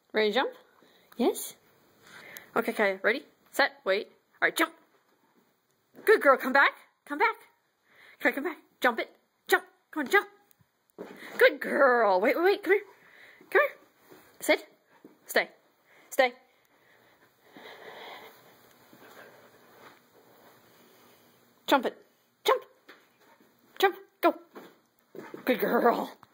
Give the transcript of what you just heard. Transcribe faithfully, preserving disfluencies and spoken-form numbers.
Ready to jump? Yes? Okay, Kaiya, ready, set, wait. Alright, jump. Good girl, come back. Come back. Okay, come back. Jump it. Jump. Come on, jump. Good girl. Wait, wait, wait. Come here. Come here. Sit. Stay. Stay. Jump it. Jump. Jump. Go. Good girl.